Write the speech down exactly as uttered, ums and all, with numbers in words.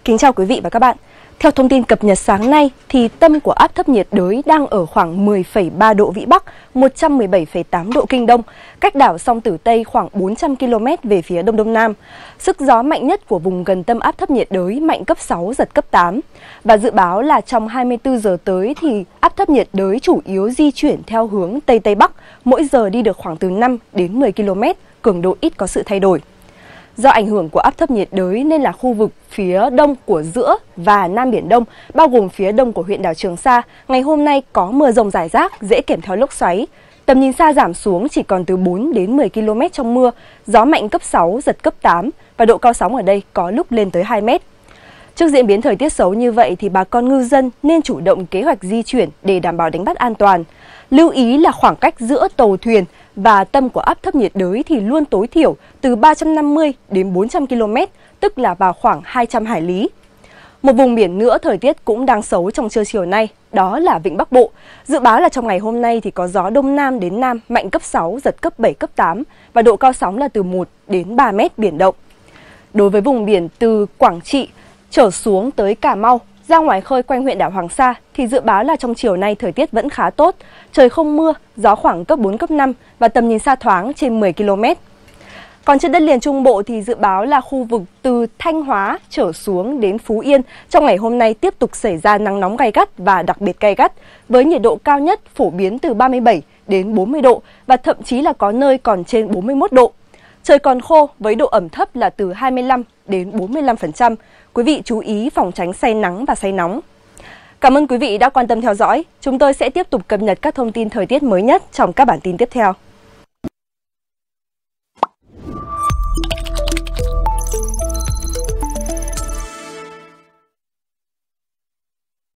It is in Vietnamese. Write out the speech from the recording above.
Kính chào quý vị và các bạn. Theo thông tin cập nhật sáng nay, thì tâm của áp thấp nhiệt đới đang ở khoảng mười phẩy ba độ Vĩ Bắc, một trăm mười bảy phẩy tám độ Kinh Đông, cách đảo Song Tử Tây khoảng bốn trăm ki lô mét về phía Đông Đông Nam. Sức gió mạnh nhất của vùng gần tâm áp thấp nhiệt đới mạnh cấp sáu, giật cấp tám. Và dự báo là trong hai mươi tư giờ tới thì áp thấp nhiệt đới chủ yếu di chuyển theo hướng Tây Tây Bắc, mỗi giờ đi được khoảng từ năm đến mười ki lô mét, cường độ ít có sự thay đổi. Do ảnh hưởng của áp thấp nhiệt đới nên là khu vực phía đông của giữa và Nam Biển Đông, bao gồm phía đông của huyện đảo Trường Sa, ngày hôm nay có mưa rông rải rác, dễ kèm theo lốc xoáy. Tầm nhìn xa giảm xuống chỉ còn từ bốn đến mười ki lô mét trong mưa, gió mạnh cấp sáu, giật cấp tám và độ cao sóng ở đây có lúc lên tới hai mét. Trước diễn biến thời tiết xấu như vậy thì bà con ngư dân nên chủ động kế hoạch di chuyển để đảm bảo đánh bắt an toàn. Lưu ý là khoảng cách giữa tàu thuyền và tâm của áp thấp nhiệt đới thì luôn tối thiểu từ ba trăm năm mươi đến bốn trăm ki lô mét, tức là vào khoảng hai trăm hải lý. Một vùng biển nữa thời tiết cũng đang xấu trong trưa chiều nay, đó là Vịnh Bắc Bộ. Dự báo là trong ngày hôm nay thì có gió đông nam đến nam mạnh cấp sáu, giật cấp bảy, cấp tám và độ cao sóng là từ một đến ba mét, biển động. Đối với vùng biển từ Quảng Trị trở xuống tới Cà Mau, ra ngoài khơi quanh huyện đảo Hoàng Sa thì dự báo là trong chiều nay thời tiết vẫn khá tốt, trời không mưa, gió khoảng cấp bốn, cấp năm và tầm nhìn xa thoáng trên mười ki lô mét. Còn trên đất liền Trung Bộ thì dự báo là khu vực từ Thanh Hóa trở xuống đến Phú Yên trong ngày hôm nay tiếp tục xảy ra nắng nóng gay gắt và đặc biệt gay gắt, với nhiệt độ cao nhất phổ biến từ ba mươi bảy đến bốn mươi độ và thậm chí là có nơi còn trên bốn mươi mốt độ. Trời còn khô với độ ẩm thấp là từ hai mươi lăm đến bốn mươi lăm phần trăm. Quý vị chú ý phòng tránh say nắng và say nóng. Cảm ơn quý vị đã quan tâm theo dõi. Chúng tôi sẽ tiếp tục cập nhật các thông tin thời tiết mới nhất trong các bản tin tiếp theo.